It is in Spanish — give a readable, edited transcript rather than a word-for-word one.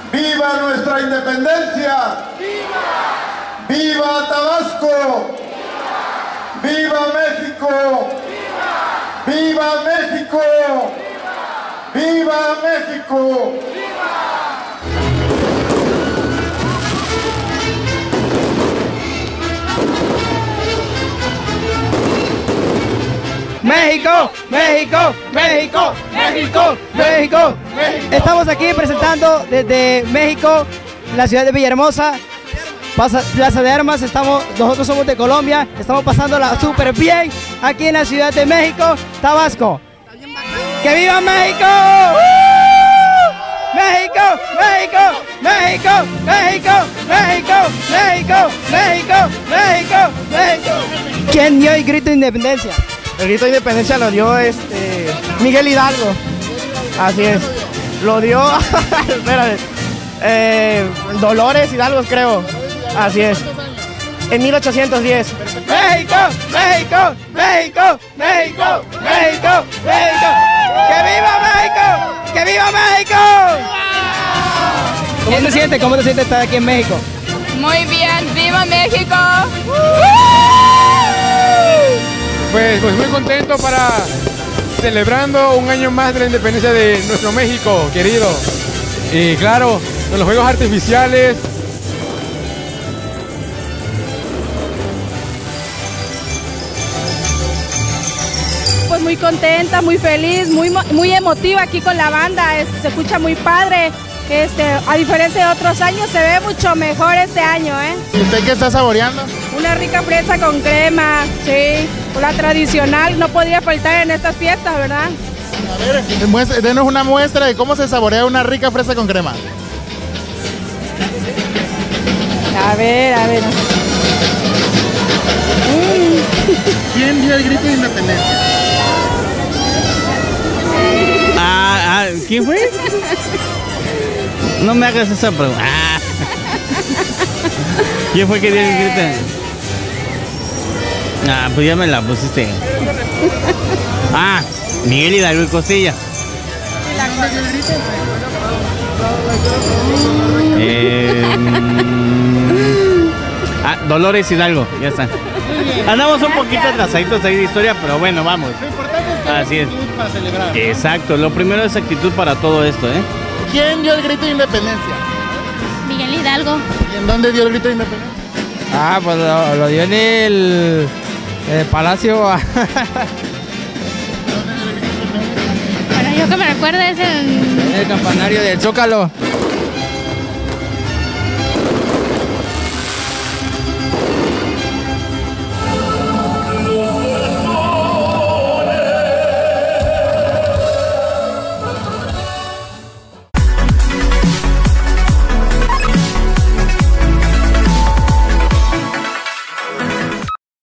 ¡Viva nuestra independencia! ¡Viva! ¡Viva Tabasco! ¡Viva! ¡Viva México! ¡Viva! ¡Viva México! ¡Viva! ¡Viva México! México, México, México, México, México. Estamos aquí presentando desde México, la ciudad de Villahermosa, Plaza de Armas. Nosotros somos de Colombia, estamos pasándola súper bien aquí en la ciudad de México, Tabasco. ¡Que viva México! México, México, México, México, México, México, México, México, México. ¿Quién dio el grito de independencia? El grito de independencia lo dio Miguel Hidalgo. Así es. Lo dio espérate, Dolores Hidalgo, creo. Así es. En 1810. México, México, México, México, México, México. ¡Que viva México! ¡Que viva México! ¿Cómo te sientes? ¿Cómo te sientes estar aquí en México? Muy bien, ¡viva México! Pues muy contento celebrando un año más de la independencia de nuestro México, querido. Y claro, con los fuegos artificiales. Pues muy contenta, muy feliz, muy emotiva aquí con la banda, se escucha muy padre. A diferencia de otros años, se ve mucho mejor este año, ¿eh? ¿Y usted qué está saboreando? Una rica fresa con crema, sí, la tradicional, no podría faltar en estas fiestas, ¿verdad? A ver, denos una muestra de cómo se saborea una rica fresa con crema. A ver. ¿Quién dio el grito de independencia? ¿Quién fue? No me hagas esa pregunta. ¿Quién fue que dio el grito? Pues ya me la pusiste. Miguel Hidalgo y Costilla. Dolores Hidalgo, ya está. Andamos un poquito atrasaditos ahí de historia, pero bueno, vamos. Lo importante es que hay actitud para celebrar. Exacto, lo primero es actitud para todo esto, ¿eh? ¿Quién dio el grito de independencia? Miguel Hidalgo. ¿Y en dónde dio el grito de independencia? Pues lo dio en el Palacio. Bueno, yo que me recuerdo es En el campanario del Zócalo.